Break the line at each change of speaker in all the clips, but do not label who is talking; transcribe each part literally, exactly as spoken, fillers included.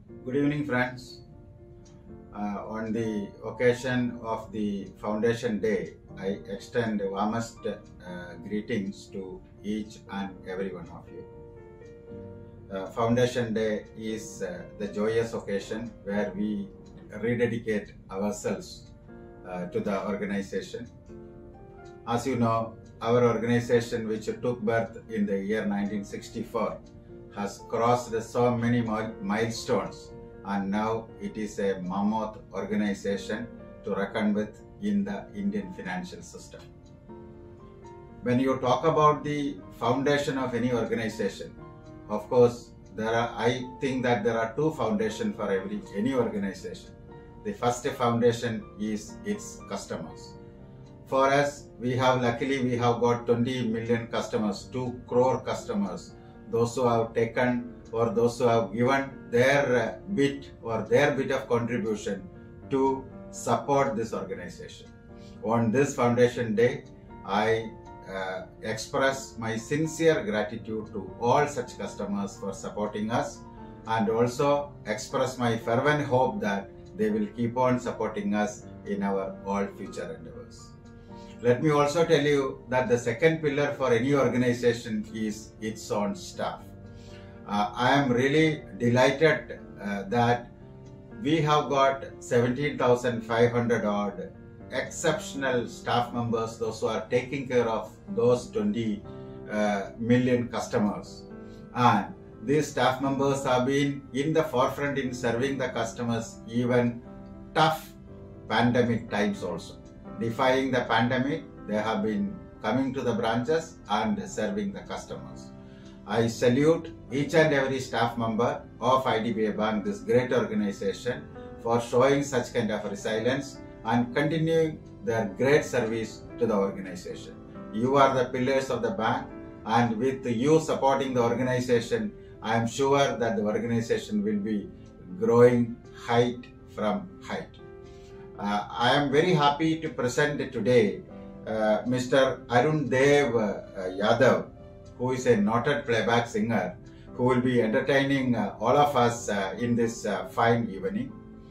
Good evening, friends. Uh, on the occasion of the Foundation Day, I extend warmest uh, greetings to each and every one of you. Uh, Foundation Day is uh, the joyous occasion where we rededicate ourselves uh, to the organization. As you know, our organization, which took birth in the year nineteen sixty-four, has crossed so many milestones, and now it is a mammoth organization to reckon with in the Indian financial system. When you talk about the foundation of any organization, of course, there are, I think that there are two foundations for every any organization. The first foundation is its customers. For us, we have luckily we have got twenty million customers, two crore customers, those who have taken or those who have given their bit or their bit of contribution to support this organization. On this Foundation Day, I uh, express my sincere gratitude to all such customers for supporting us, and also express my fervent hope that they will keep on supporting us in our all future endeavors. Let me also tell you that the second pillar for any organization is its own staff. Uh, I am really delighted uh, that we have got seventeen thousand five hundred odd exceptional staff members, those who are taking care of those twenty uh, million customers. And these staff members have been in the forefront in serving the customers even tough pandemic times also. Defying the pandemic, they have been coming to the branches and serving the customers. I salute each and every staff member of I D B I Bank, this great organization, for showing such kind of resilience and continuing their great service to the organization. You are the pillars of the bank, and with you supporting the organization, I am sure that the organization will be growing height from height. Uh, I am very happy to present today uh, Mister Arun Dev uh, Yadav, who is a noted playback singer, who will be entertaining uh, all of us uh, in this uh, fine evening.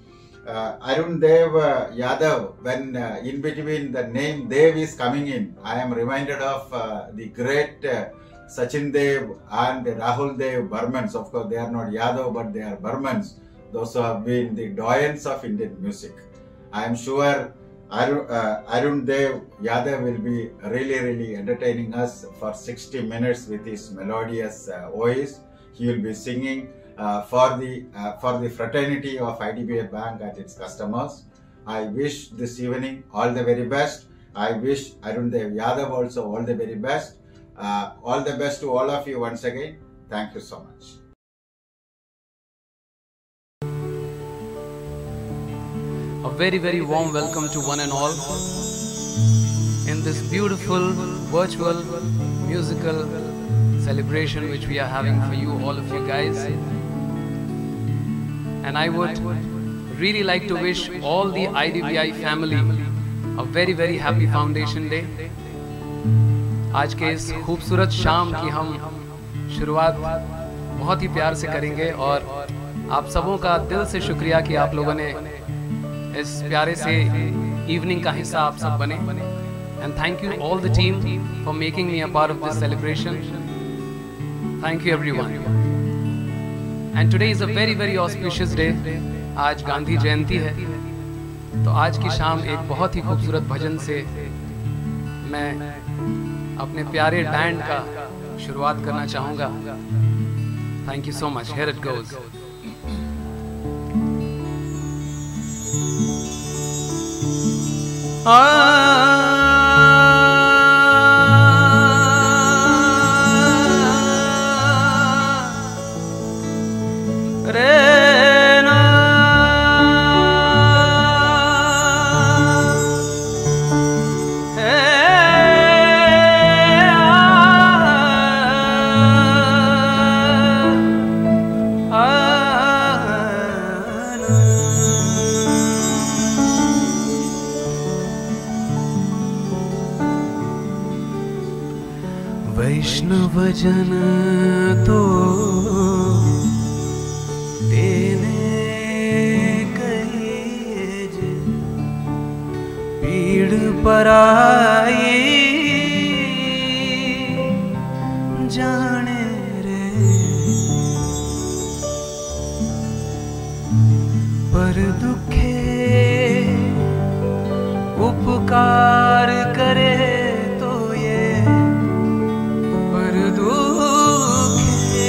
Uh, Arun Dev uh, Yadav, when uh, in between the name Dev is coming in, I am reminded of uh, the great uh, Sachin Dev and Rahul Dev Burmans. Of course, they are not Yadav, but they are Burmans, those who have been the doyens of Indian music. I am sure Arun, uh, Arun Dev Yadav will be really, really entertaining us for sixty minutes with his melodious uh, voice. He will be singing uh, for the uh, for the fraternity of I D B I Bank and its customers. I wish this evening all the very best. I wish Arun Dev Yadav also all the very best. Uh, all the best to all of you once again. Thank you so much.
A very very warm welcome to one and all in this beautiful virtual musical celebration which we are having for you, all of you guys. And I would really like to wish all the I D B I family a very very happy Foundation Day. आज के इस खूबसूरत शाम की हम शुरुआत बहुत ही प्यार से करेंगे, और आप सबों का दिल से शुक्रिया कि आप लोगों ने इस प्यारे से इवनिंग का हिस्सा आप सब बने. And thank you all the team for making me a part of this celebration. Thank you everyone. And today is a very very auspicious day. आज गांधी जयंती है, तो आज की शाम एक बहुत ही खूबसूरत भजन से मैं अपने प्यारे बैंड का शुरुआत करना चाहूँगा. Thank you so much. Here it goes. वैष्णव जन तो तेने पराई जाने रे, पर दुखे उपकार करे तो ये, पर दुखे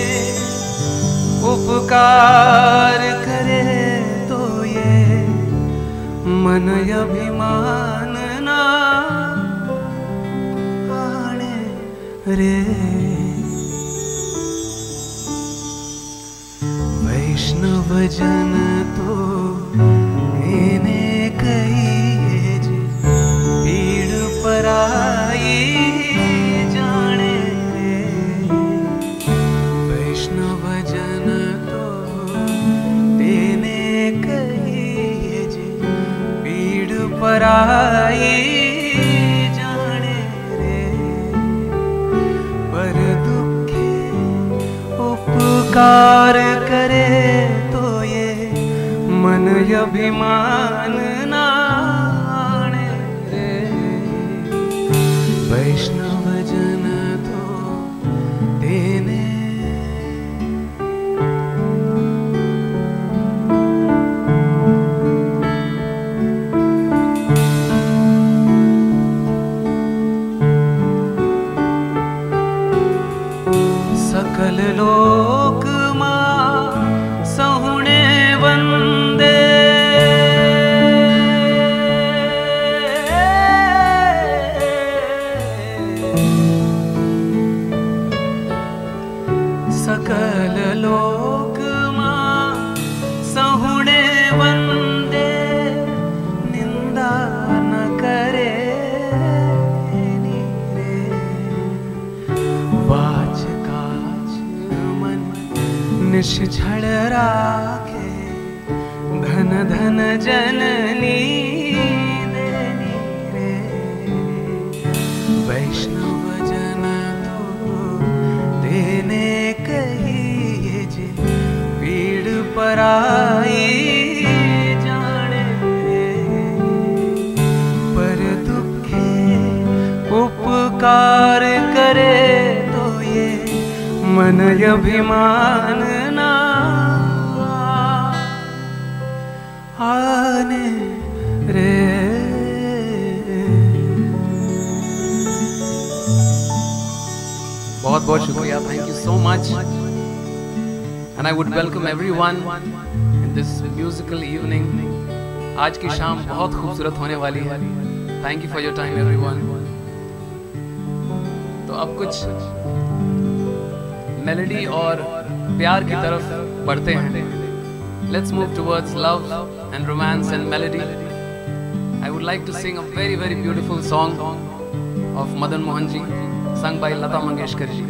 उपकार करे तो ये मन अभिमान ना आने रे। वैष्णव जन तो इने कहिए जे पीड़ पराई जाने रे। वैष्णव जन तो तेने कहिए जे पीड़ पराई जाने रे, पर दुखे उपकार करे तो ये मन अभिमान ना आने रे। वैष्णव जन तो तेने सकल लोक मां सहुणे वंदे, सकल लोक मां सहुणे वंदे, निंदा न करे रे। वाच निश्छल राखे धन धन जननी देनी रे। वैष्णव जन तो तेने कहिए जे पीड़ पराई जाने रे, पर दुखे उपकार करे तो ये मन अभिमान ना आने रे। बहुत बहुत शुक्रिया, thank you so much, and I would welcome everyone in this musical evening. आज की शाम बहुत खूबसूरत होने वाली है। Thank you for your time everyone. तो अब कुछ मेलोडी और प्यार की तरफ बढ़ते हैं। Let's move towards love and romance and melody. I would like to sing a very very beautiful song of Madan Mohan ji, sung by Lata Mangeshkar ji.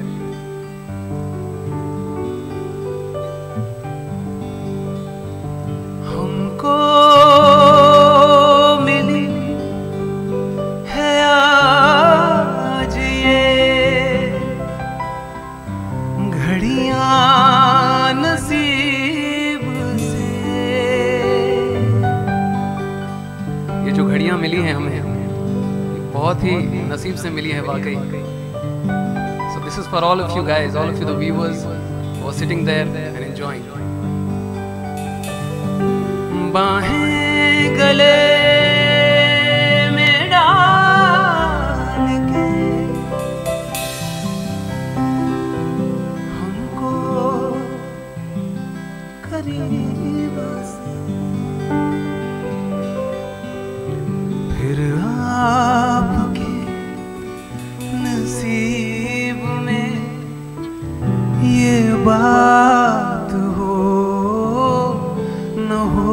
हमको मिली है आज ये घड़ियां नसीब से, ये जो घड़ियां मिली हैं हमें बहुत ही नसीब से मिली है वाकई। So this is for all of you guys, all of you the viewers who are sitting there and enjoying. बाहें गले में डाल के हमको करीब से, फिर आपके नसीब में ये बात हो न हो,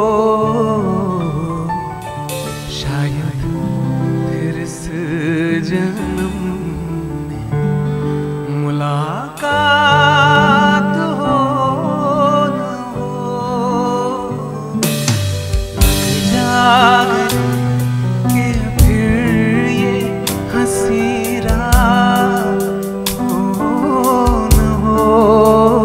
शायद फिर इस जन्म में मुलाकात हो न हो। जाग के फिर ये हंसी रात हो न हो,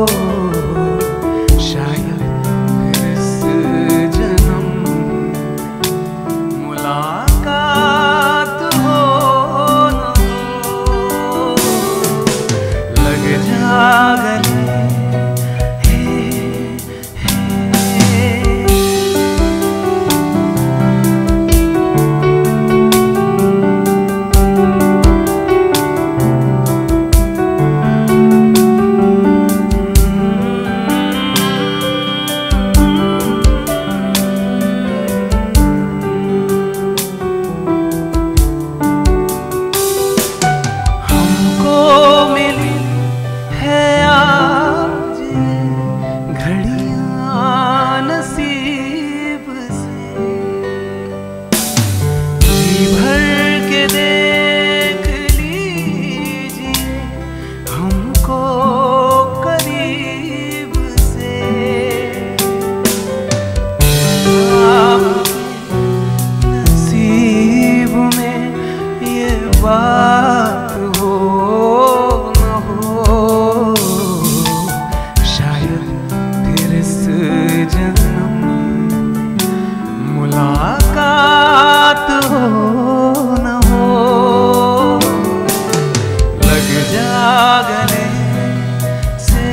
जागने से।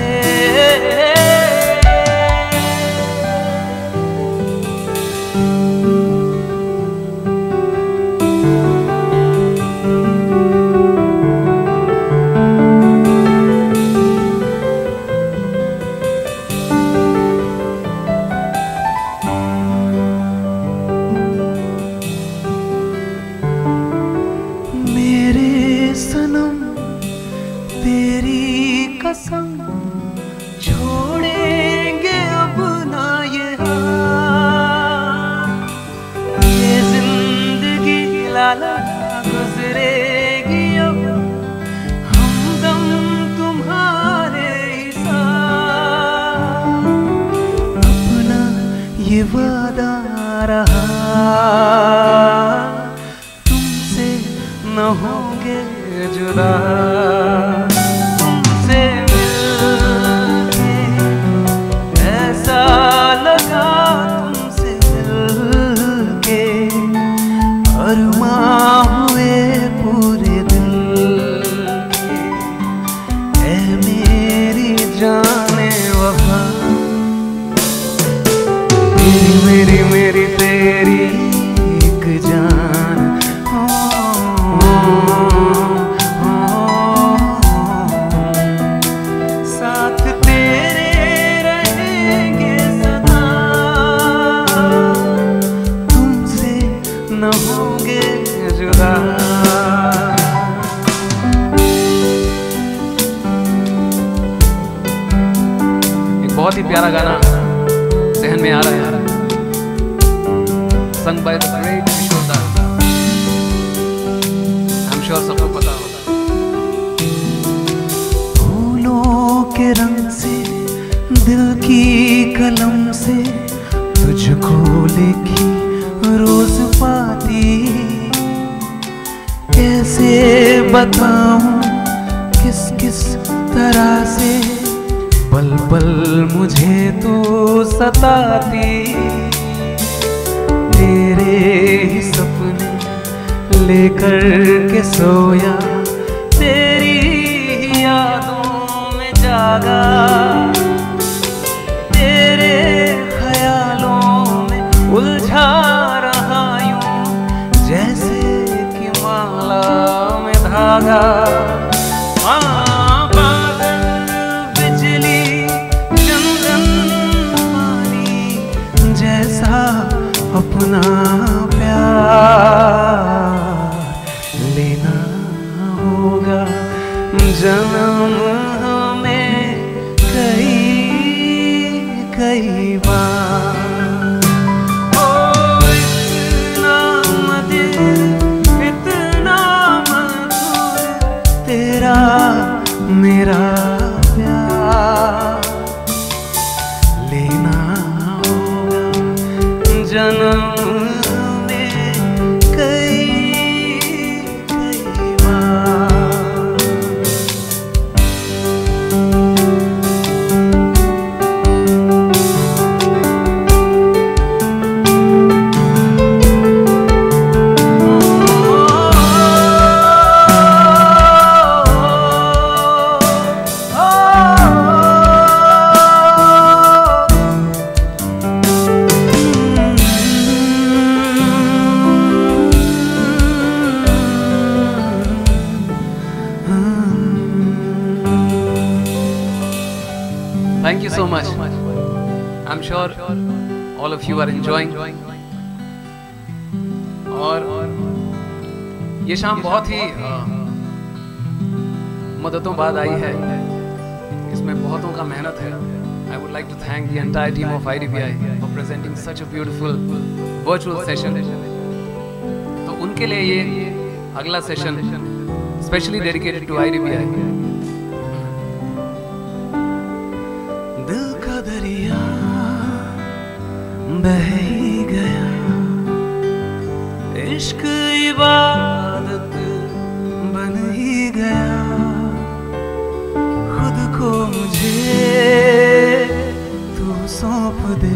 तेरी कसम छोड़ेंगे अब ना ये हाल, ये जिंदगी लाला गुजरेगी अब हमदम तुम्हारे ही साथ। अपना ये वादा रहा तुमसे न होंगे जुदा, तुमसे मिलके ऐसा लगा, तुमसे मिलके अरमां हुए पूरे दिल के। ऐ मेरी जाने वफा, मेरी मेरी मेरी तेरी एक जान, न होंगे जुदा। एक बहुत ही प्यारा गाना जहन में आ रहा है, संग बाय द ग्रेट किशोर दा। आई एम श्योर सबको पता होगा। फूलों के रंग से दिल की कलम से तुझको लिखी रोज पाती, कैसे बताऊं किस किस तरह से पल पल मुझे तू सताती। तेरे ही सपने लेकर के सोया, तेरी ही यादों में जागा, तेरे ख्यालों में उलझा रहा यूं जैसे कि माला में धागा। हाँ बादल बिजली चंदन पानी जैसा अपना प्यार लेना होगा जन्म में कई कई बार। मेरा प्यार लेना होगा जन्म में कई कई बार। Thank you so much. I'm sure all of you are enjoying. और ये शाम बहुत ही मददों बाद आई है, इसमें बहुतों का मेहनत है। I would like to thank the entire team of I D B I for presenting such a beautiful virtual session. तो उनके लिए ये अगला session specially dedicated to I D B I. दिल का दरिया बह ही गया, इश्क इबादत बन ही गया, खुद को मुझे तू सौंप दे,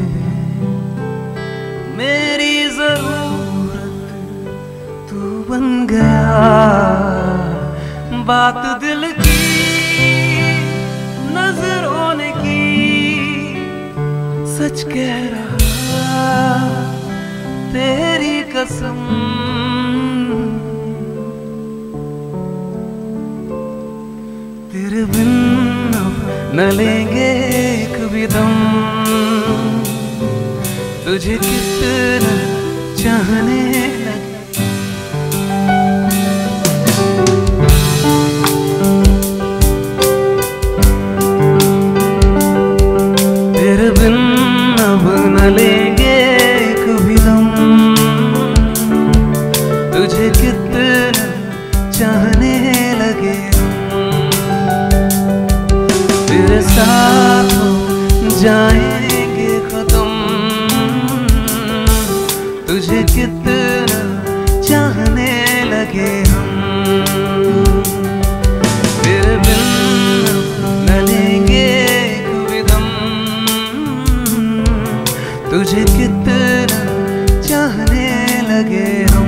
मेरी जरूरत तू बन गया। बात दिल की सच कह रहा तेरी कसम, तेरे बिन अब न लेंगे एक भी दम, तुझे कितना चाहने लगे। तेरे बिन अब न लेंगे एक भी दम, तुझे कितना चाहने लगे। तेरे साथ हो जाएंगे खत्म, तुझे कितना चाहने लगे हम। तेरे बिन न लेंगे एक भी दम, तुझे कितना चाहने लगे हम।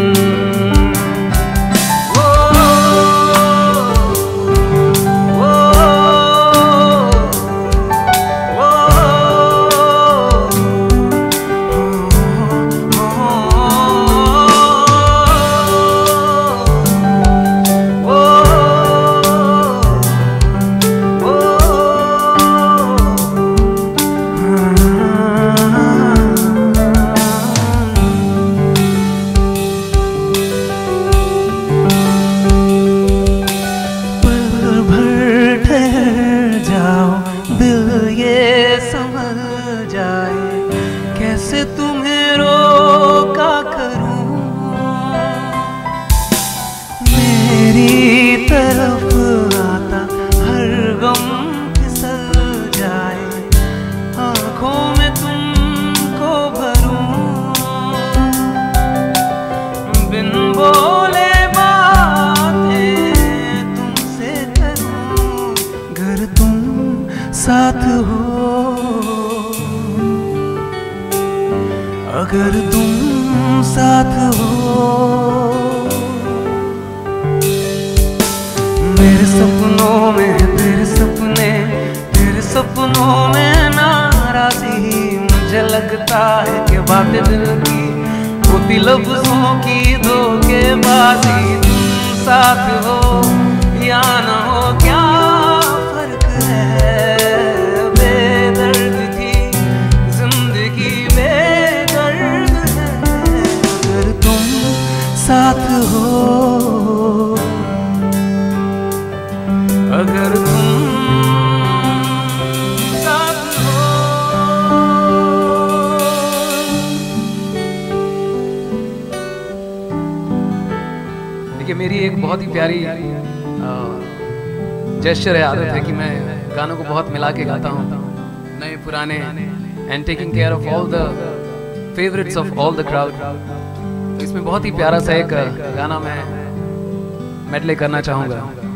कैसे तुम्हें रोका करूं, मेरी तरफ आता हर गम फिसल जाए, आंखों में तुमको भरूं, बिन बोले बातें तुमसे करूं, अगर तुम साथ हो, अगर तुम साथ हो। मेरे सपनों में तेरे सपने, तेरे सपनों में नाराज़ी, मुझे लगता है कि बातें दिल की होती लफ्ज़ों की धोखेबाजी। तुम साथ हो या न हो क्या फर्क है, बेदर्द थी जिंदगी साथ हो, अगर तुम साथ हो। देखिए मेरी एक बहुत ही प्यारी जेस्चर है, आदत है कि मैं गानों को बहुत मिला के गाता हूँ, नए पुराने, and taking care of all the favourites of all the crowd. इसमें बहुत ही प्यारा सा एक गाना मैं मेडले करना चाहूंगा।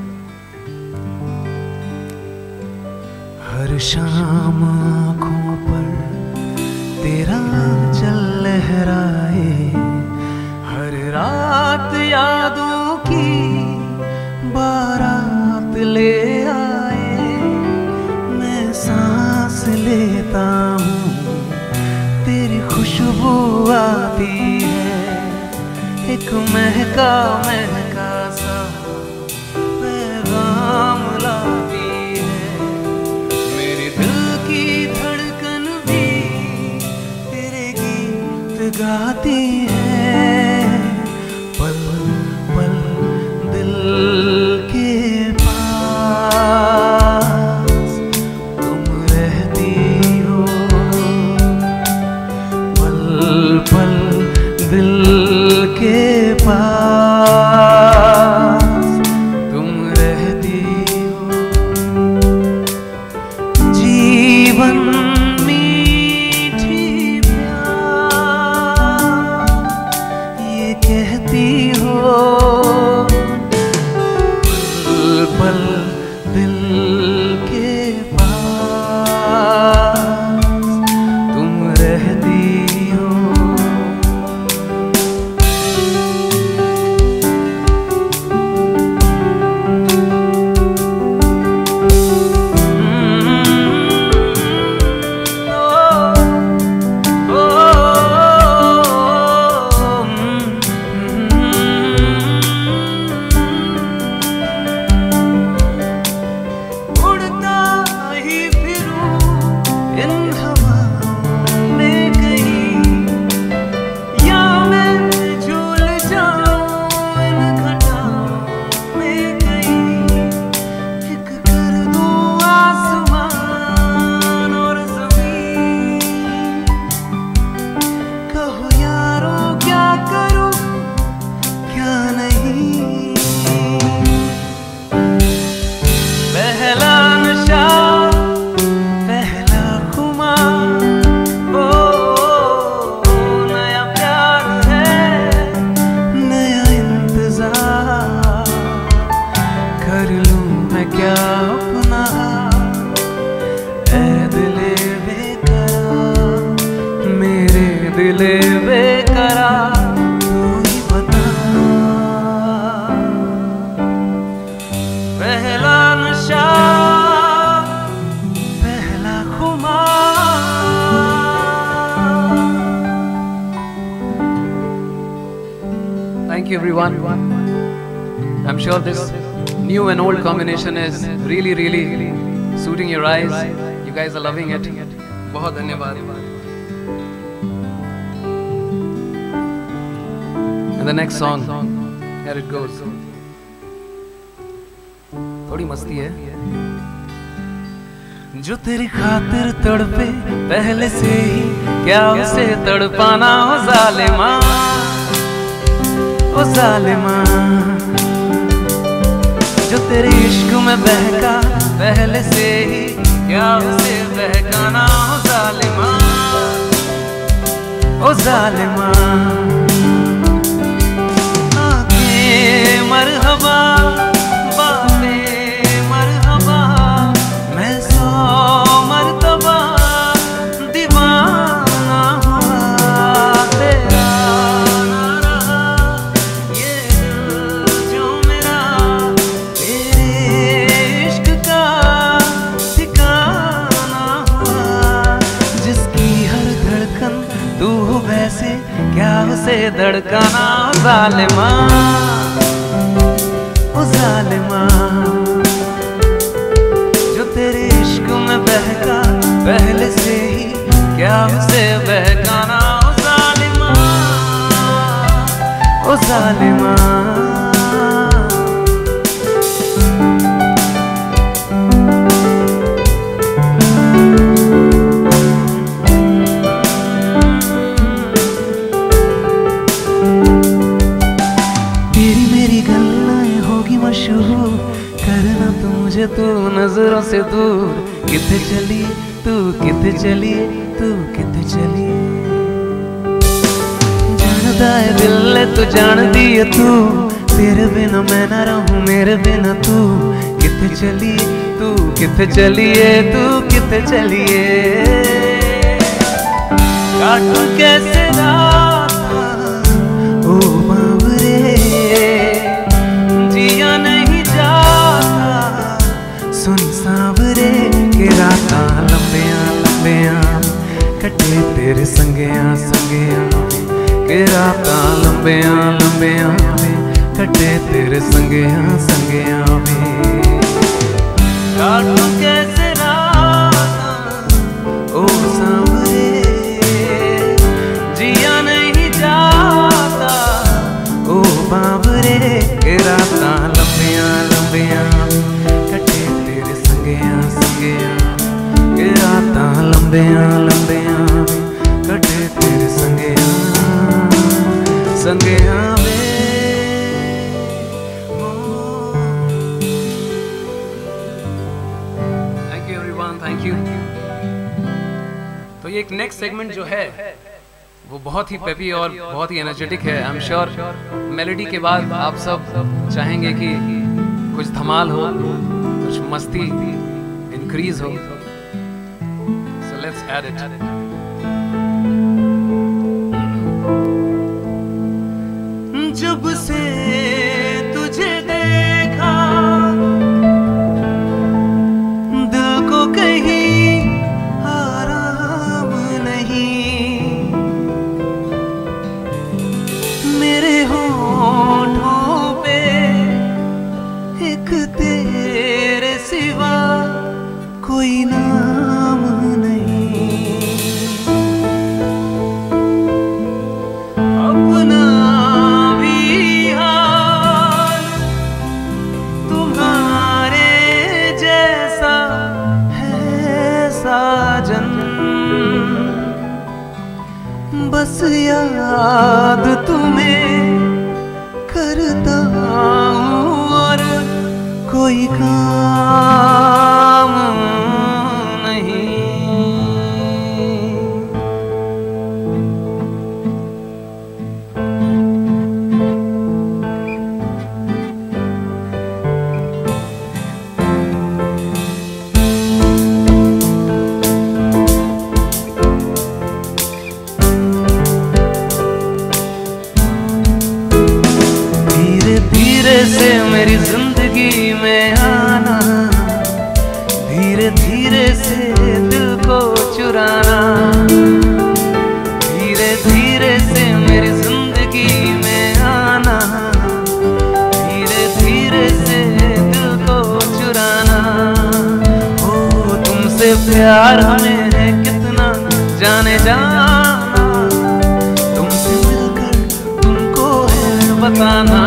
हर शाम आँखों पर तेरा जल लहराए, हर रात यादों की बारात ले आए, मैं सांस लेता हूँ तेरी खुशबू आती है, एक महका महका सा पैगाम लाती है, मेरे दिल की धड़कन भी तेरे गीत गाती है, पल पल दिल के पास तुम रहती हो, पल पल दिल के पास तुम रहती हो। जीवन मीठी प्यार ये कहती हो, पल पल दिल के पास तुम रहती हो। क्या अपना ऐ दिले बेकरार, मेरे दिले बेकरार तू ही बता। पहला नशा पहला खुमार। Thank you everyone. I'm sure this new and old combination is really really suiting your eyes. You guys are loving it. बहुत धन्यवाद. And the next song, here it goes. थोड़ी मस्ती है. जो तेरी खातिर तड़पे पहले से ही, क्या उसे तड़पाना हो जालिमा, ओ जालिमा। जो तेरे इश्क में बहका पहले से ही, क्या उसे बहकाना हो जालिमा, ओ जालिमा। आंखें मरहबा बातें मरहबा, मैं सौ मर्तबा दीवाना हुआ तेरा ना रहा ये दिल जो मेरा, तेरे इश्क का ठिकाना हुआ। जिसकी हर धड़कन तू वैसे, क्या उसे धड़काना जालिमा, ओ जालिमा। जो तेरे इश्क में बहका पहले से ही, क्या उसे बहकाना ओ जालिमा, ओ जालिमा। मशहूर करना तू मुझे, तू नजरों से दूर। किथे चली तू, किथे चली तू, किथे चली। जानदा है दिल तू जानदी है तू, तेरे बिना मैं ना रहूं मेरे बिना तू। किथे चली तू, किथे चलिए तू, किथे चलिए। काटूं कैसे रात ओ बाबरे, जिया नहीं जाता सुन सांवरे के राता लंबिया लंबिया, कटे तेरे संगिया संगिया के राता लंबिया लंबिया, कटे तेरे संगिया संगिया वे। काटूं कैसे राता ओ सांवरे, जिया नहीं जाता ओ बाबरे के राता लंबिया लंबिया, कटे तेरे संगिया संगिया के राता लंबिया लंबिया, कटे तेरे संगिया संगिया वे। Thank you everyone, thank you. तो ये एक नेक्स्ट सेगमेंट जो है वो बहुत ही पेपी और बहुत ही एनर्जेटिक है। आई एम श्योर मेलोडी के बाद आप सब चाहेंगे कि कुछ धमाल हो, कुछ मस्ती इंक्रीज हो। So let's add it. जब से तुझे देखा दिल को कहीं आराम नहीं, मेरे होठों पे एक तेरे सिवा कोई नाम नहीं। अपना भी हाल तुम्हारे जैसा है साजन, बस याद तुम्हें करता हूँ और कोई काम नहीं। तुमसे प्यार हमें है कितना जाने जाना, तुमसे मिलकर तुमको है बताना।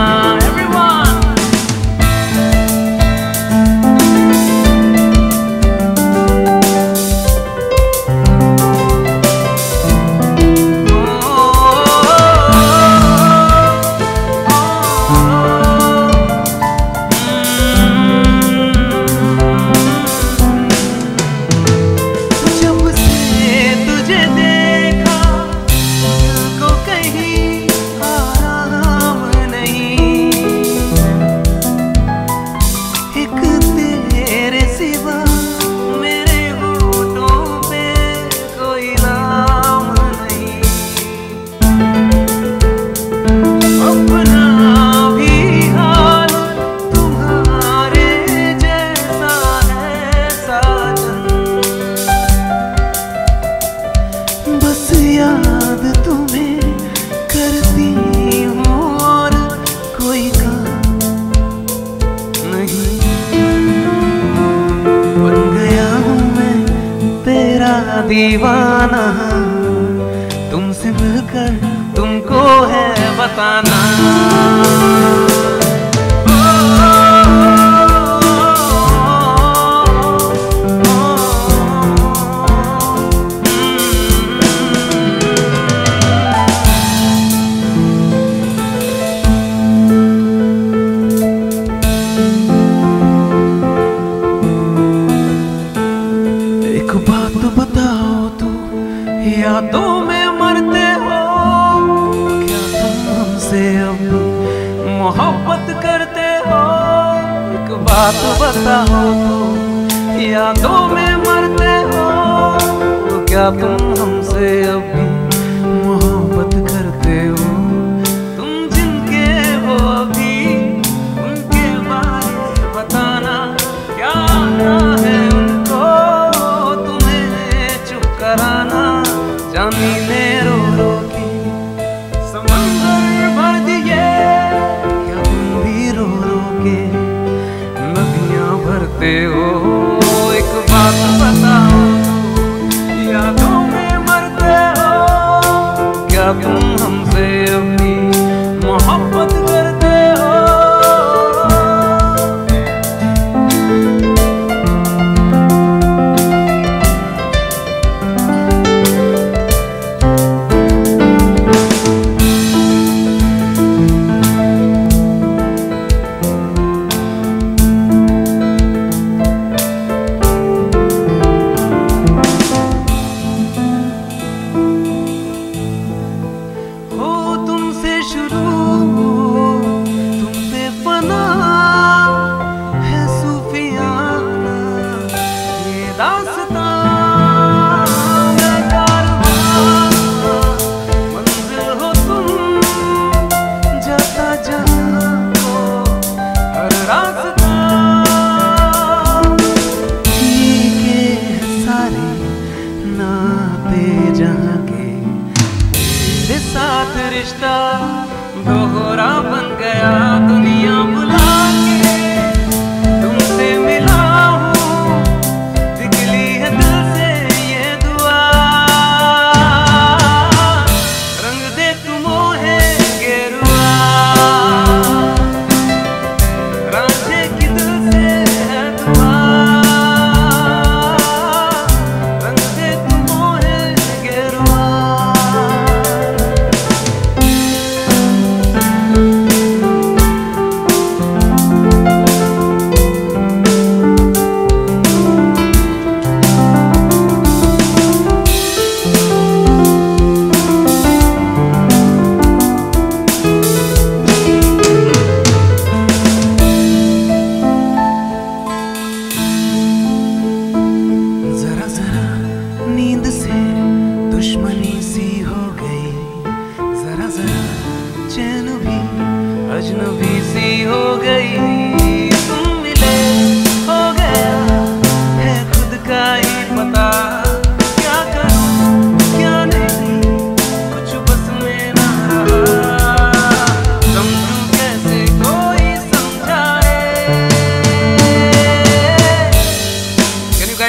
दीवाना तुमसे मिलकर तुमको है बताना। एक बात बताओ तो यादों में मरते हो क्या तुम हमसे अब मोहब्बत करते हो? एक बात बताओ तो यादों में मरते हो क्या तुम हमसे अब मोहब्बत करते हो? तुम जिनके हो अभी उनके बारे में बताना, क्या है उनको कराना। जानी ने रो रो के समंदर भर दिए क्या तुम भी रो रो के नदियां भरते हो? एक बात बताओ यादों में मरते हो क्या तुम हमसे अपनी मोहब्बत करते हो?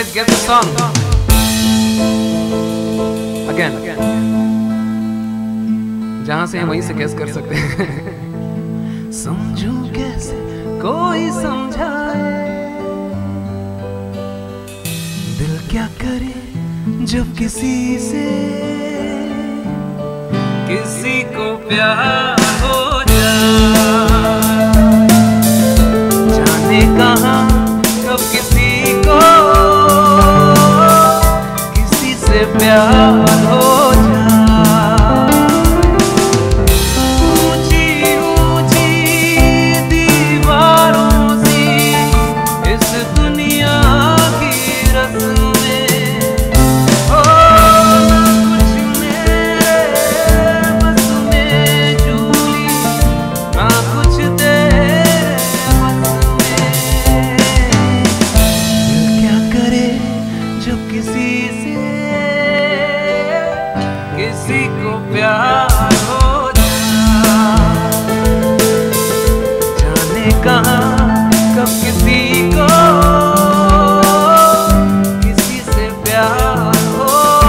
guys get the song? Again. जहां से वहीं से कैसे कर सकते हैं. समझूं कैसे कोई समझाए, दिल क्या करे जब किसी से किसी को प्यार हो जाए. जाने कहाँ कब किसी को किसी से प्यार हो जाए. ऊंची ऊंची दीवारों सी इस दुनिया की रस्में, ओ कुछ मेरे बस में झूली, ना कुछ तेरे बस में. दिल क्या करे जब किसी से किसी को प्यार हो जाए. जाने कहाँ कब किसी को किसी से प्यार हो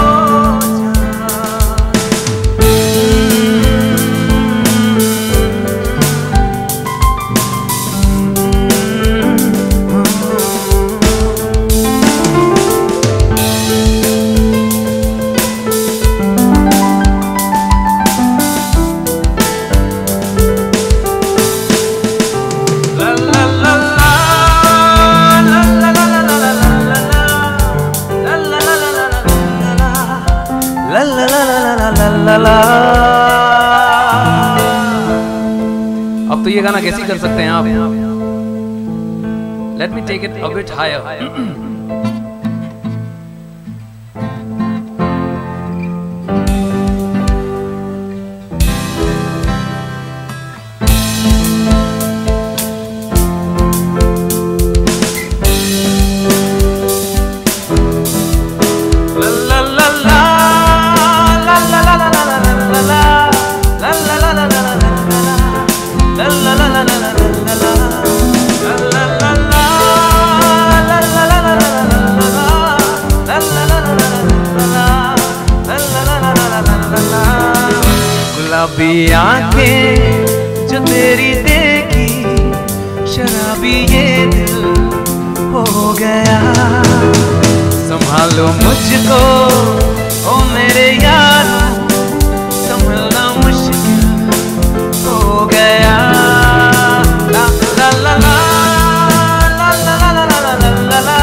अब तो ये गाना कैसे कर सकते हैं आप? Let me take it a bit higher. गुलाबी आंखें जो तेरी देखी, शराबी ये दिल हो गया. संभालो मुझको ओ मेरे यार, संभलना मुश्किल हो गया. ला ला ला ला ला ला ला ला ला ला ला ला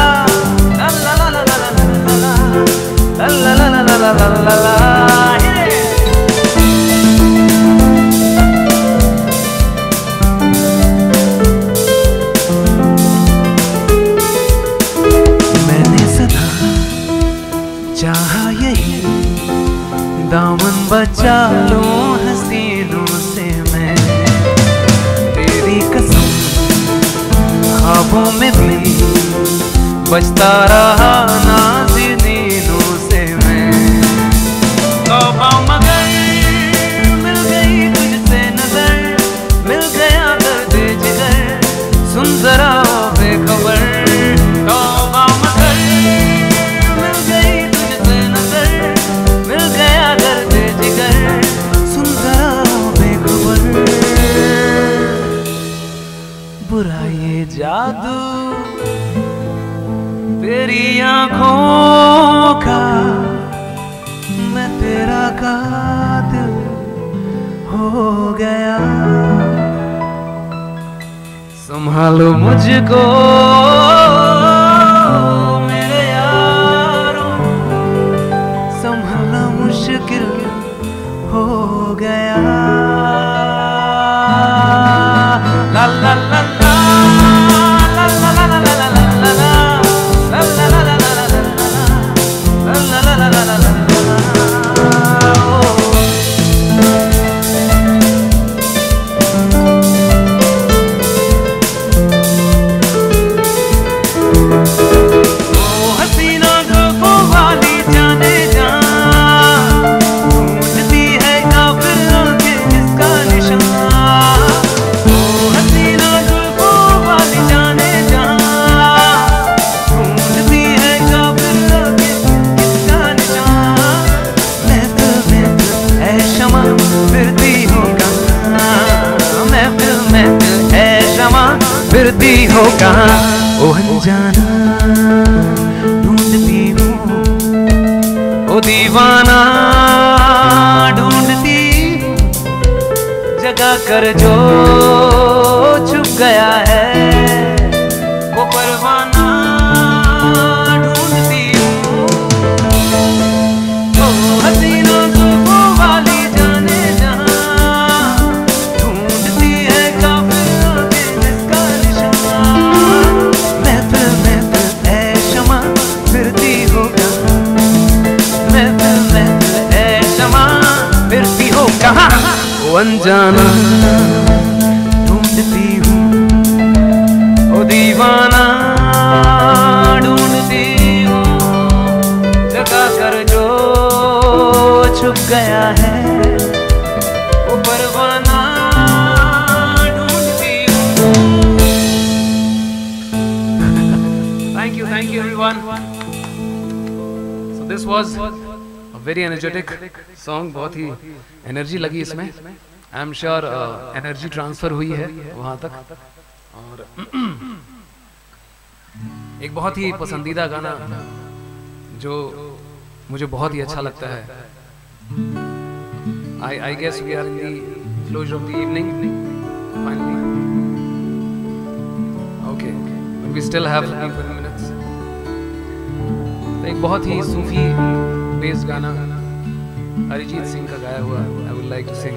ला ला ला ला. चाहा यही दामन बचा लूं हसीनों से मैं, तेरी कसम ख्वाबों में भी बचता रहा नाज़नीनों से मैं. तौबा मगर मिल गई तुझसे नजर, मिल गया दर्द जिगर, सुन जरा बेखबर. तौबा मगर मिल गई बुरा ये जादू तेरी आंखों का, मैं तेरा कातिल हो गया. संभालो मुझको मेरे यारों, संभालना मुश्किल हो गया. ला ला ला ला ला ला ला ला ला ला ला ला ला ला. अनजाना ढूंढती हूँ, ओ दीवाना ढूंढती हूँ, जगा कर जो छुप गया है वो परवाना ढूंढती हूँ। ओ हसीनों जुल्फों वाली जाने जहाँ ढूंढती है काफिरों के जिसका निशान। महफिल महफिल ऐ शमा फिरती हो कहाँ, महफिल महफिल ऐ शमा फिरती हो कहाँ। ओ अनजाना ढूंढती हूँ, ओ दीवाना ढूंढती हूँ, जगा कर जो छुप गया है वो परवाना ढूंढती हूँ। Thank you, thank you everyone. So this was a very energetic song, बहुत ही एनर्जी लगी इसमें। I am sure energy transfer हुई है वहाँ तक। और एक बहुत ही पसंदीदा गाना जो मुझे बहुत ही अच्छा लगता है, I I guess we are in the closure of the evening finally. Okay, we still have fifteen minutes. एक बहुत ही सूफी बेस्ड गाना अरिजीत सिंह का गाया हुआ I would like to sing.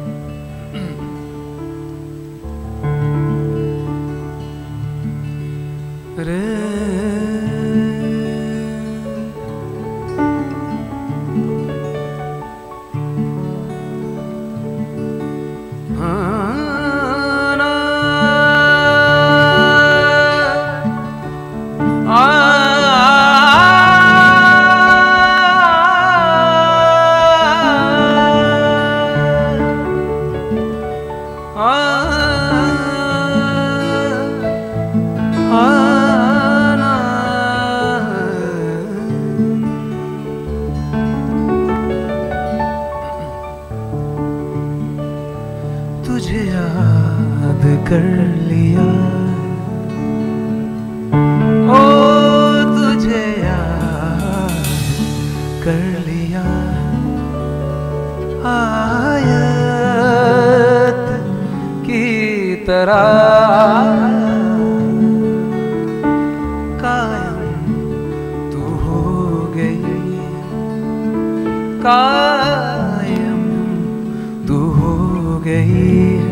तुझे याद कर लिया, ओ तुझे याद कर लिया, आयत की तरह कायम तू हो गई, कायम तू हो गई,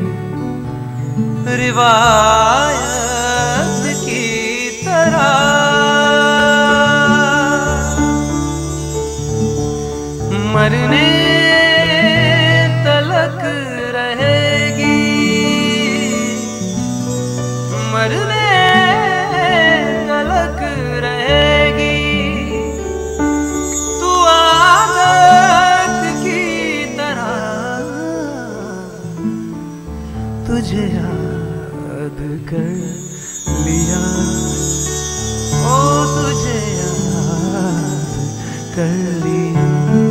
रिवायत की तरह मरने तलक रहेगी, मरने तलक रहेगी, तू आदत की तरह तुझे याद कर लिया, ओ तुझे याद कर लिया,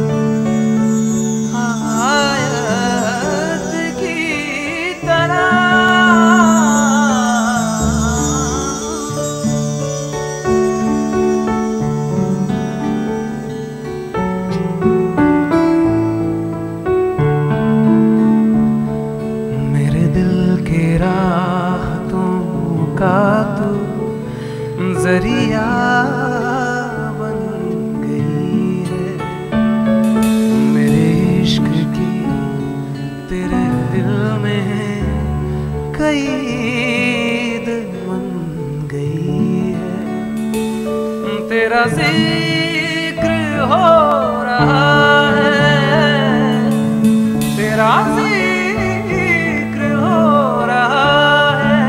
आयत की तरह। मेरे दिल के राहतों का तू जरिया बन गई है, मेरे इश्क की तेरे दिल में कैद बन गई है, तेरा जिक्र हो रहा है, तेरा जिक्र हो रहा है,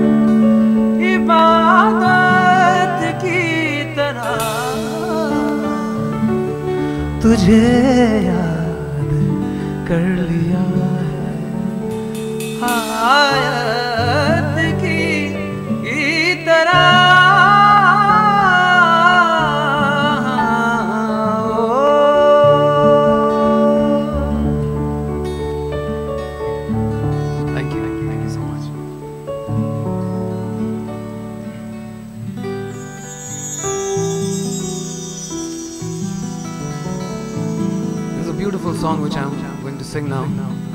इबादत की तरह तुझे याद कर लिया है, आयत की तरह। Thank you, thank you so much. beautiful song which I'm going to sing now.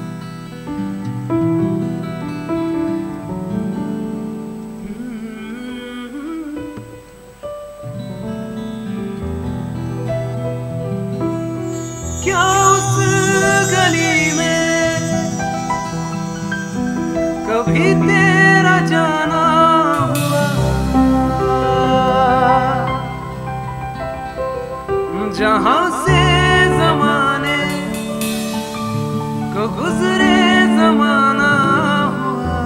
क्या उस गली में कभी तेरा जाना हुआ, जहां से जमाने को गुजरे जमाना हुआ।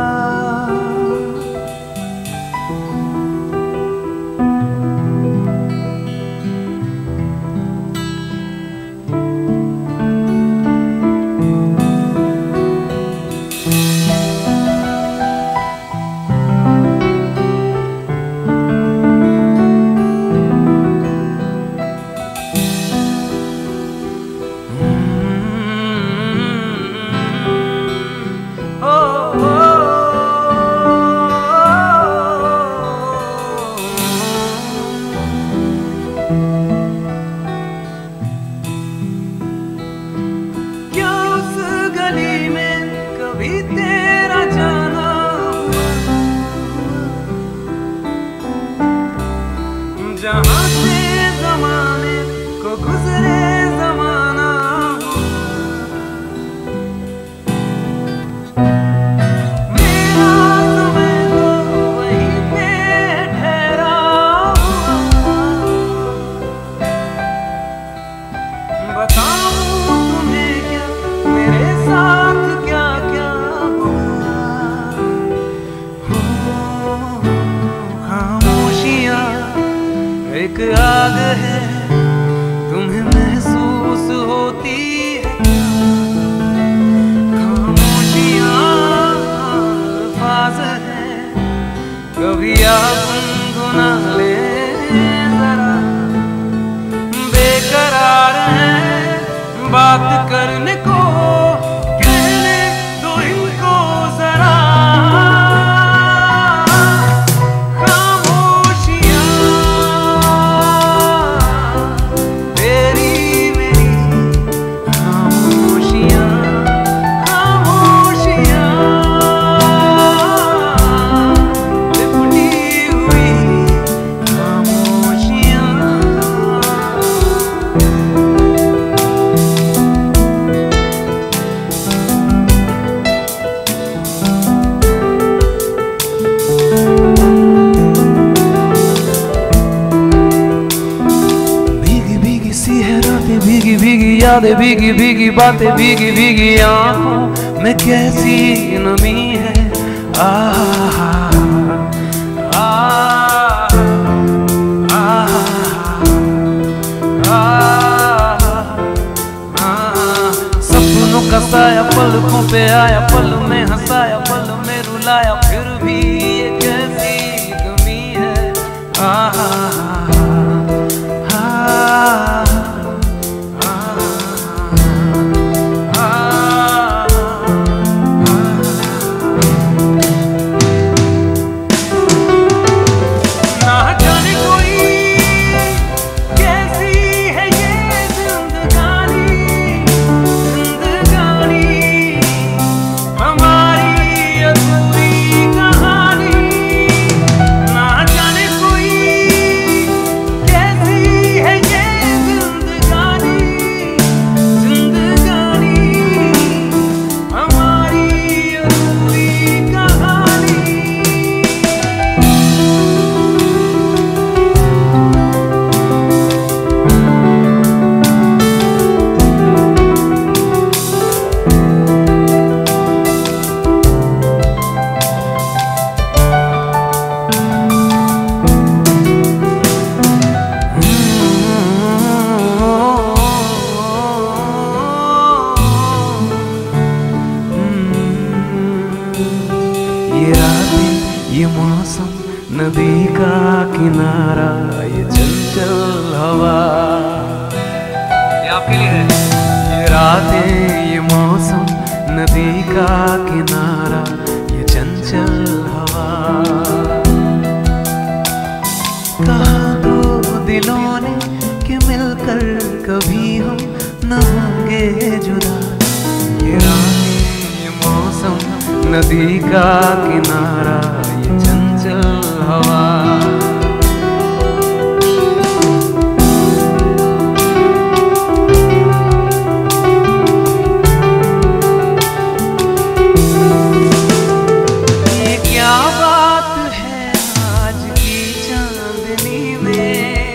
जहां से जमाने को गुजरे जमाना, मेरा समय तो वहीं पे ठहरा हुआ। बताऊं तुम्हें क्या मेरे साथ क्या क्या हुआ। खामोशियां एक आग है, तुम्हें महसूस होती है। खामोशियां अल्फाज है, कभी आप गुना ले जरा। बेकरार है बात करने को, कहने दो इनको जरा। भीगी भीगी यादें, भीगी भीगी बातें, भीगी भीगी आंखों में कैसी नमी है। आ आ आ सपनों का साया पलकों पे आया, पल में हंसाया, पल में रुलाया, फिर भी ये कैसी कमी है। आ ये मौसम, नदी का किनारा, ये चंचल हवा, ये आपके लिए है। ये रातें, ये मौसम, नदी का किनारा, ये चंचल हवा। कहा दो दिलों ने कि मिलकर कभी हम न होंगे होंगे जुदा। ये रातें, ये मौसम, नदी का किनारा, ये चंचल हवा। ये क्या बात है आज की चांदनी में,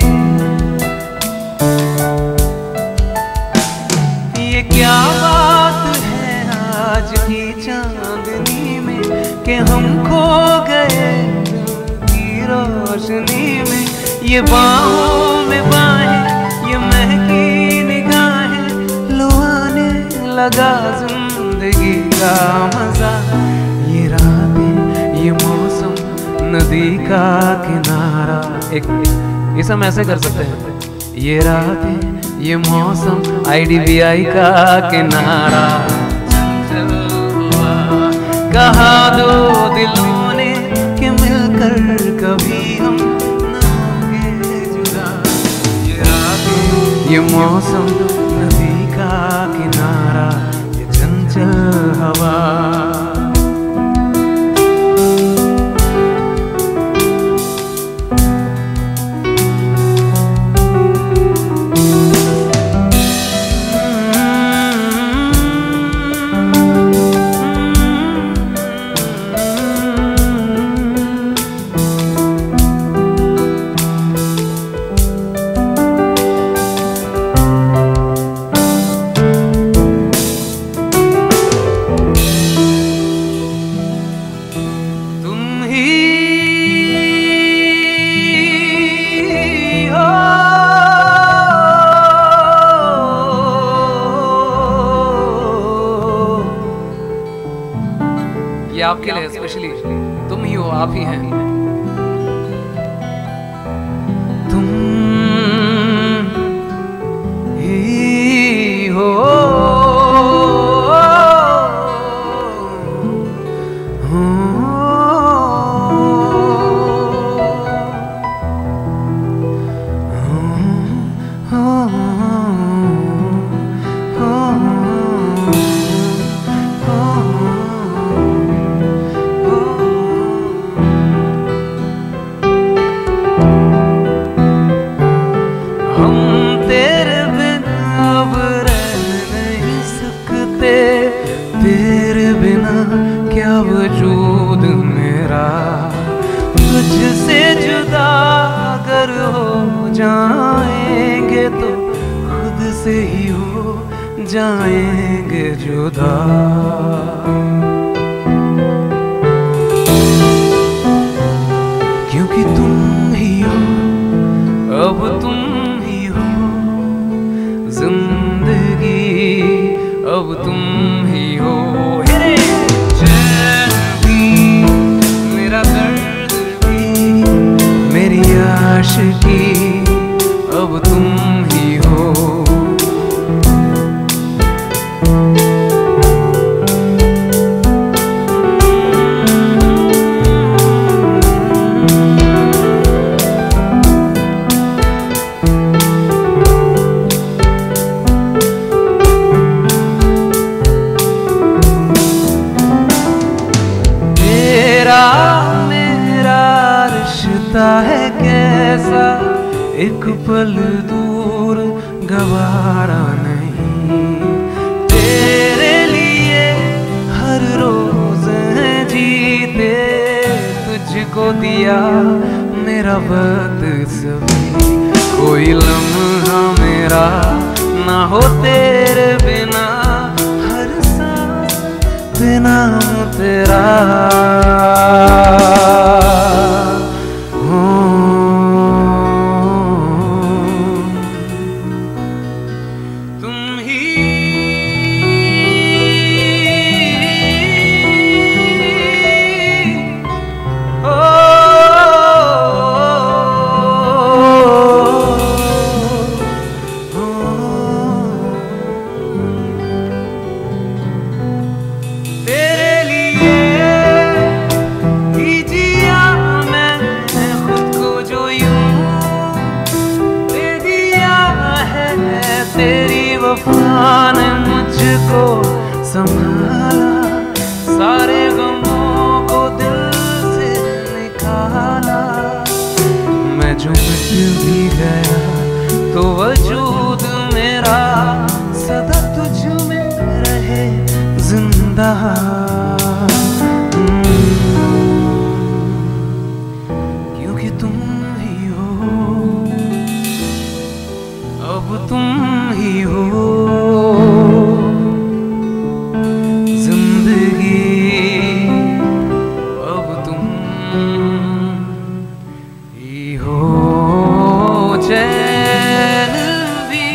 ये क्या बात है आज की चांदनी में कि हम खो गए की रोशनी में। ये बाहों में बाहें, ये महकी निगाहें, लो आने लगा जिंदगी का मजा। ये रातें, ये मौसम, नदी का किनारा। एक इसे हम ऐसे कर सकते हैं। ये रातें, ये मौसम, आई डी बी आई का किनारा। कहा दो दिलों ने कि मिलकर कभी हम न होंगे जुदा। ये रातें, ये मौसम, नदी का किनारा, ये चंचल हवा। ये आपके लिए स्पेशली, तुम ही हो, आप ही हैं। तुम ही हो, तेरे बिना क्या वजूद मेरा। तुझसे जुदा अगर हो जाएंगे तो खुद से ही हो जाएंगे जुदा। क्योंकि तुम ही हो, अब तुम ही हो जिंदगी, अब तुम ही हो। चैन भी, मेरा दर्द भी, मेरी आशिकी, अब तुम ही हो। मेरा रिश्ता है कैसा, एक पल दूर गवारा नहीं। तेरे लिए हर रोज है जीते, तुझको दिया मेरा वक्त सभी। कोई लम्हा मेरा ना हो तेरे बिना, हर सांस बिना तेरा। तेरी वफा ने मुझको संभाला, सारे गमों को दिल से निकाला। मैं जो मिट भी गया तो वजूद मेरा सदा तुझ में रहे जिंदा। क्योंकि तुम ही हो, अब तुम ही हो जिंदगी, अब तुम ही हो चैन भी,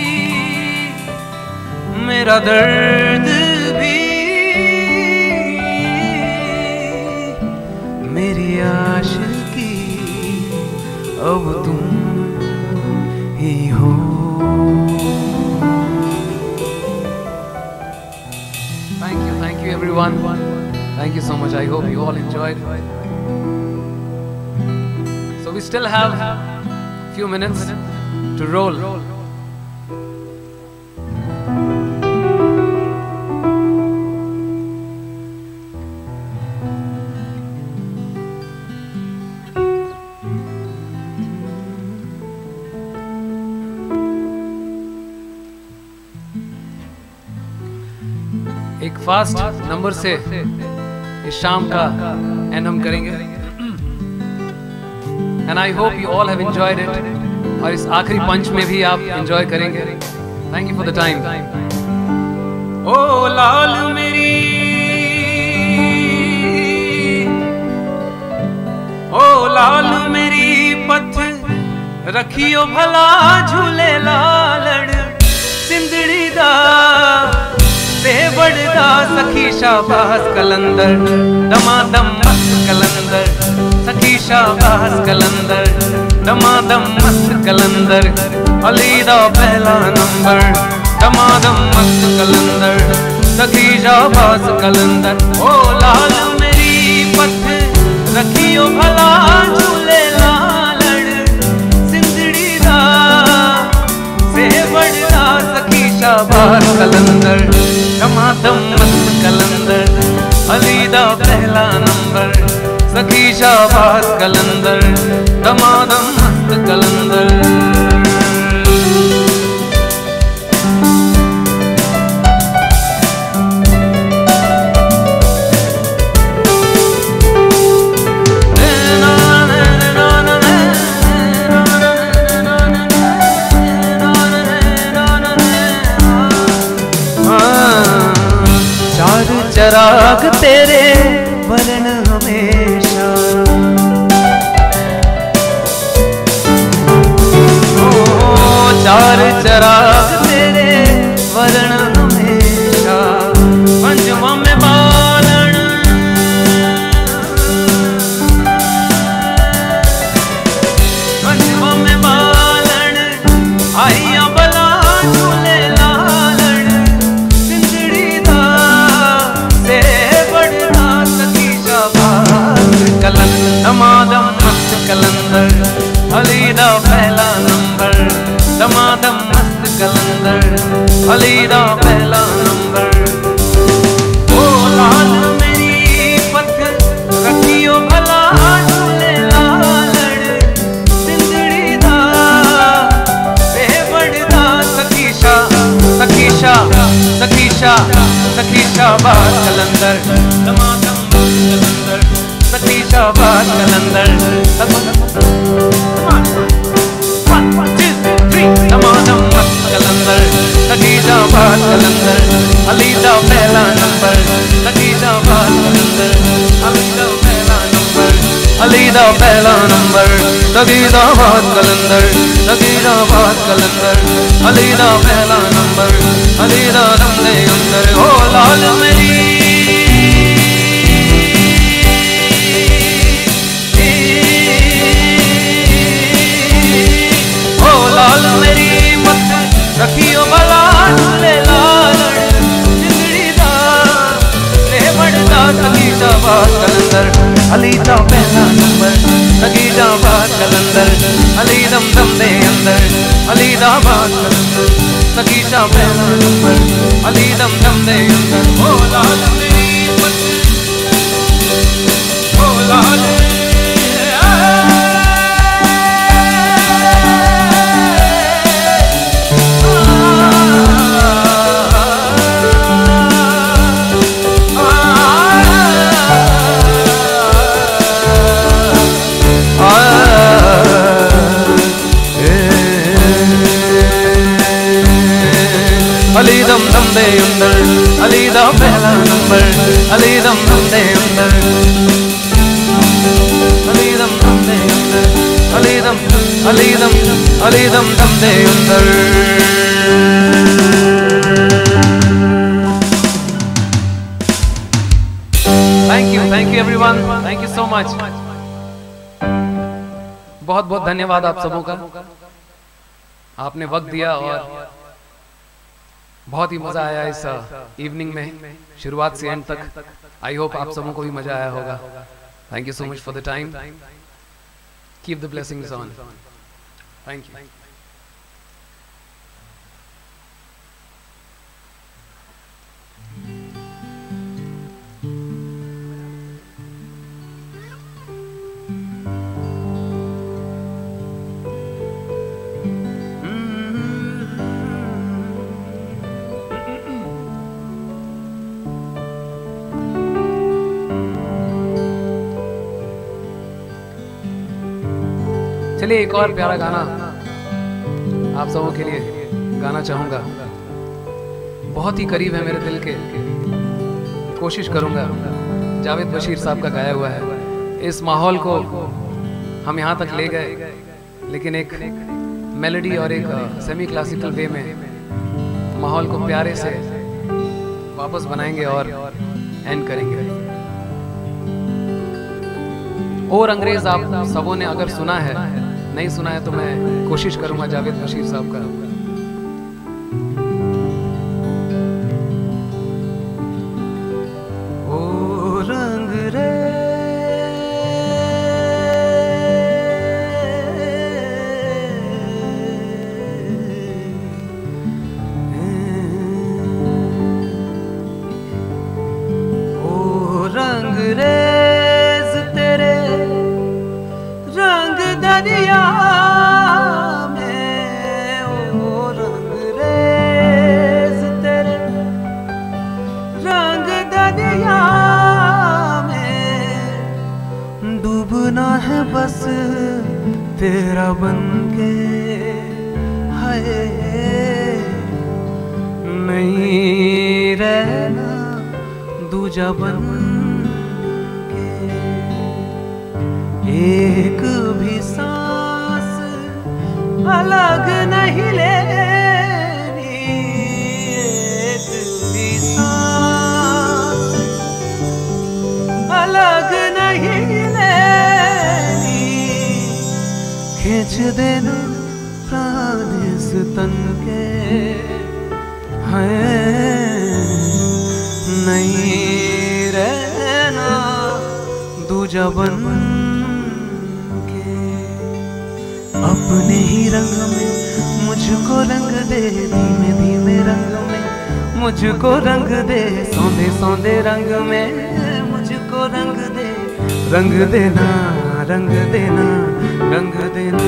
मेरा दर्द भी, मेरी आशिकी, अब तुम ही हो। Thank you, thank you everyone. Thank you so much. I hope you all enjoyed. So we still have a few minutes to roll. एक फास्ट नंबर से इस शाम का एंड हम करेंगे, and I hope you all have enjoyed it, और इस आखिरी पंच में भी आप एंजॉय करेंगे। Thank you for the time. ओ लाल मेरी, ओ लाल मेरी पथ रखियो भला झूले लालड़, सिंदड़ी दा ते बड़दा सखी शाबाश कलंदर, दमादम मस्त कलंदर, सखी शाबाश कलंदर, दमादम मस्त कलंदर, अली दा पहला नंबर, दमादम मस्त कलंदर, सखी शाबाश कलंदर। ओ लाल मेरी पथ रखियो भला झूले लालड़, सिंदड़ी दा से बड़दा सखी शाबाश कलंदर, दमादम मस्त कलंदर, अली दा पहला नंबर, सखी शाबाश कलंदर, दमादम मस्त कलंदर। चराग तेरे वरण हमेशा, ओ चार चराग तेरे वरण हमेशा, पंजवा में बालन, पंजवा में बालन, आइया बला झूले लालन, सिंदड़ी दा दमादम मस्त कलंदर, अली दा पहला नंबर, दमादम मस्त कलंदर, अली दा पहला नंबर। ओ लाल मेरी पथ रखियो भला झूले लालड़, सिंदड़ी दा ते बड़दा सखीशा, सखीशा, सखीशा, सखीशा बात कलंदर, दमादम मस्त कलंदर, सखी शाबाश कलंदर, दमादम मस्त कलंदर, सखी शाबाश कलंदर, अली दा पहला नंबर, सखी शाबाश कलंदर, अली दा पहला नंबर, अली दा पहला नंबर, सखी शाबाश कलंदर, सखी शाबाश कलंदर, अली दा पहला नंबर, अली दा दम दे अंदर। ओ लाल मेरी, लाल मेरी मत रखियो भला झूले लालड़, जिंदड़ी दा ते बड़दा सखी शाबाश कलंदर, अली दा पहला नंबर, सखी शाबाश कलंदर, अली दम दम दे अंदर, अलीदा बात सकीशा पहला नंबर अली दम दम दे अंदर भोला मेरी पत भोला अली दम दम दे अंदर अली दा पहला नंबर अली दम दम दे अंदर अली दम दम दे अंदर अली दम अली दम अली दम दम दे अंदर। Thank you thank you everyone, thank you so much. बहुत बहुत धन्यवाद आप सबों का, आपने वक्त दिया और बहुत ही मजा आया इस इवनिंग में, शुरुआत से एंड तक। आई होप आप सबों को भी मजा आया होगा। Thank you so much for the time, keep the blessings on. Thank you. चलिए एक और प्यारा गाना आप सबों के लिए गाना चाहूंगा, बहुत ही करीब है मेरे दिल के, कोशिश करूंगा। जावेद बशीर साहब का गाया हुआ है। इस माहौल को हम यहाँ तक ले गए, लेकिन एक मेलोडी और एक सेमी क्लासिकल वे में माहौल को प्यारे से वापस बनाएंगे और एंड करेंगे। और अंग्रेज आप सबों ने अगर सुना है, नहीं सुना है तो मैं कोशिश करूंगा जावेद बशीर साहब का। ओ रंग रे ओ रंग रेज तेरे रंग दरिया में, ओ रंग रेज तेरे रंग दरिया में, डूबना है बस तेरा बनके, हाय नहीं रहना दूजा बन के। एक भी सांस अलग नहीं लेनी, एक भी सांस अलग नहीं लेनी, खींच देना प्राण इस तन के, है नहीं रहना दूजा बन के। अपने ही रंग में मुझको रंग दे, धीमे धीमे रंग में मुझको रंग दे, सौंदे सौंदे रंग में मुझको रंग दे, रंग देना रंग देना रंग देना।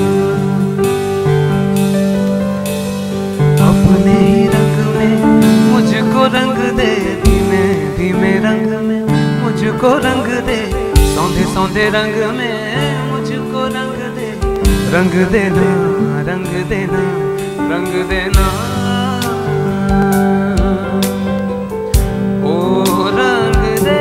अपने ही रंग में मुझको रंग दे, धीमे धीमे रंग में मुझको रंग दे, सौंदे सौंदे रंग में मुझको रंग दे, रंग देना रंग देना रंग देना। ओ रंग दे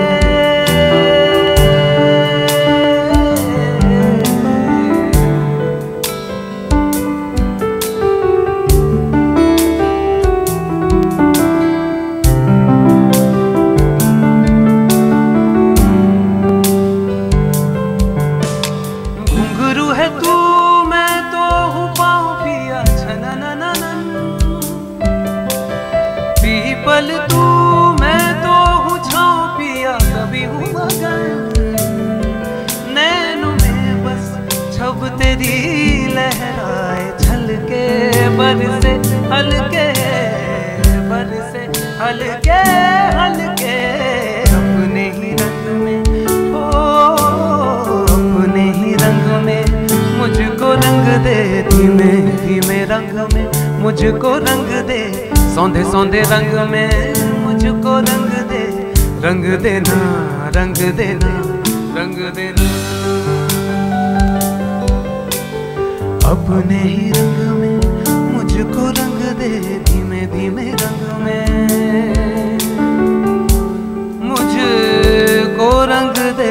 तू मैं तो हूँ छाँव पिया, कभी हूँ मगर नैनों में बस छब तेरी लहराए, छलके हल्के बरसे हल्के हल्के अपने ही रंग में, ओ अपने ही रंग में मुझको रंग दे, धीमे धीमे रंग में मुझको रंग दे, सौंधे सौंधे रंग में मुझको रंग दे, रंग देना रंग देना रंग देना, अपने ही रंग में मुझको रंग दे, धीमे धीमे रंग में मुझको रंग दे,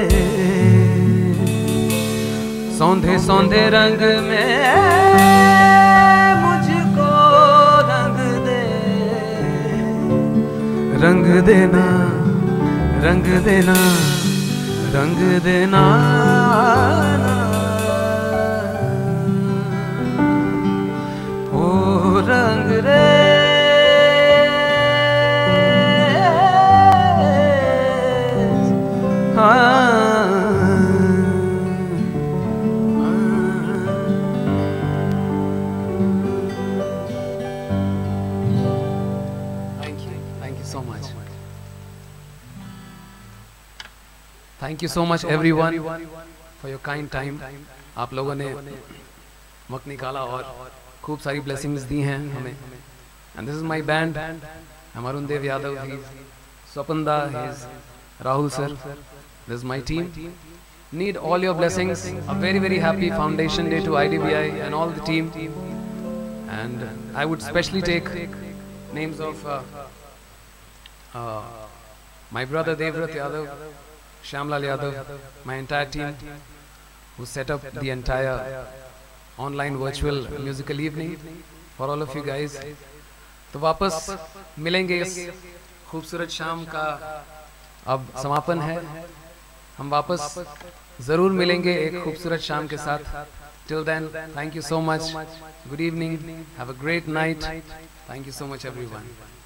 सौंधे सौंधे रंग में मुझको रंग दे, रंग देना रंग देना रंग देना, ओ रंग रे हाँ। Thank you so much everyone for your kind time. आप लोगों ने वक्त निकाला और खूब सारी ब्लेसिंग्स दी हैं हमें। And this is my band, I'm Arun Dev Yadav, he's Swapanda, he's Rahul sir, this is my team. Need all your blessings. A very very happy Foundation Day to I D B I and all the team. And I would specially take names of uh, uh, my brother Devrat Yadav, Shyamlal Yadav, my entire team who set up the entire online virtual musical evening for all of you guys. तो वापस मिलेंगे इस खूबसूरत शाम का अब समापन है। हम वापस ज़रूर मिलेंगे एक खूबसूरत शाम के साथ। Till then, thank you so much. Good evening. Have a great night. Thank you so much everyone.